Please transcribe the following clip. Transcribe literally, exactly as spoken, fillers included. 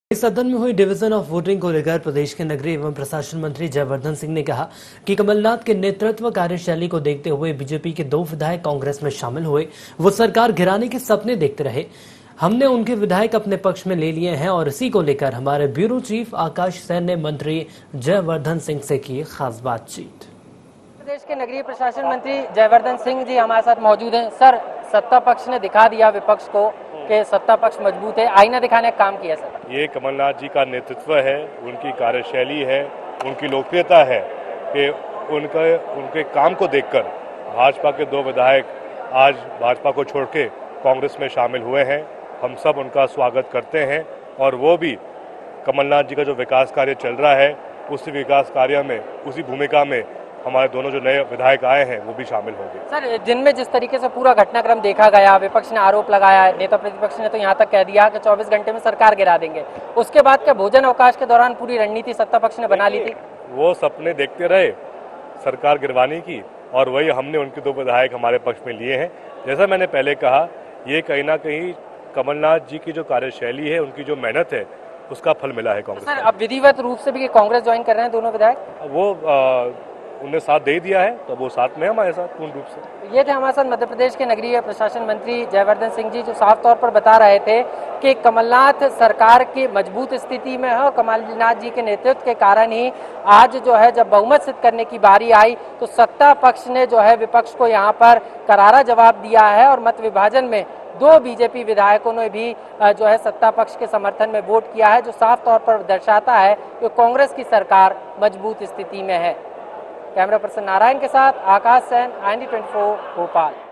सदन में हुई डिवीजन ऑफ वोटिंग को लेकर प्रदेश के नगरीय एवं प्रशासन मंत्री जयवर्धन सिंह ने कहा कि कमलनाथ के नेतृत्व कार्यशैली को देखते हुए बीजेपी के दो विधायक कांग्रेस में शामिल हुए। वो सरकार गिराने के सपने देखते रहे। हमने उनके विधायक अपने पक्ष में ले लिए हैं और इसी को लेकर हमारे ब्यूरो चीफ आकाश सैन ने मंत्री जयवर्धन सिंह से की खास बातचीत। प्रदेश के नगरीय प्रशासन मंत्री जयवर्धन सिंह जी हमारे साथ मौजूद हैं। सर, सत्ता पक्ष ने दिखा दिया विपक्ष को कि सत्ता पक्ष मजबूत है, आईना दिखाने का काम किया सर। ये कमलनाथ जी का नेतृत्व है, उनकी कार्यशैली है, उनकी लोकप्रियता है कि उनका उनके काम को देखकर भाजपा के दो विधायक आज भाजपा को छोड़ के कांग्रेस में शामिल हुए हैं। हम सब उनका स्वागत करते हैं और वो भी कमलनाथ जी का जो विकास कार्य चल रहा है उसी विकास कार्य में, उसी भूमिका में हमारे दोनों जो नए विधायक आए हैं वो भी शामिल होंगे। सर, दिन में जिस तरीके से पूरा घटनाक्रम देखा गया, विपक्ष ने आरोप लगाया है, नेता प्रतिपक्ष ने तो यहाँ तक कह दिया कि चौबीस घंटे में सरकार गिरा देंगे। उसके बाद क्या भोजन अवकाश के दौरान पूरी रणनीति सत्ता पक्ष ने बना ली थी? वो सपने देखते रहे सरकार गिरवाने की और वही हमने उनके दो विधायक हमारे पक्ष में लिए हैं। जैसा मैंने पहले कहा, ये कहीं ना कहीं कमलनाथ जी की जो कार्यशैली है, उनकी जो मेहनत है, उसका फल मिला है कांग्रेस। सर, अब विधिवत रूप से भी कांग्रेस ज्वाइन कर रहे हैं दोनों विधायक? वो आ, उन्हें साथ दे दिया है तो वो साथ में हमारे साथ पूर्ण रूप से। ये थे हमारे साथ मध्य प्रदेश के नगरीय प्रशासन मंत्री जयवर्धन सिंह जी, जो साफ तौर पर बता रहे थे कि कमलनाथ सरकार की मजबूत स्थिति में है और कमलनाथ जी के नेतृत्व के कारण ही आज जो है जब बहुमत सिद्ध करने की बारी आई तो सत्ता पक्ष ने जो है विपक्ष को यहाँ पर करारा जवाब दिया है और मत विभाजन में दो बीजेपी विधायकों ने भी जो है सत्ता पक्ष के समर्थन में वोट किया है, जो साफ तौर पर दर्शाता है कि कांग्रेस की सरकार मजबूत स्थिति में है। कैमरा पर्सन नारायण के साथ Akash Sain, I N D twenty four Bhopal.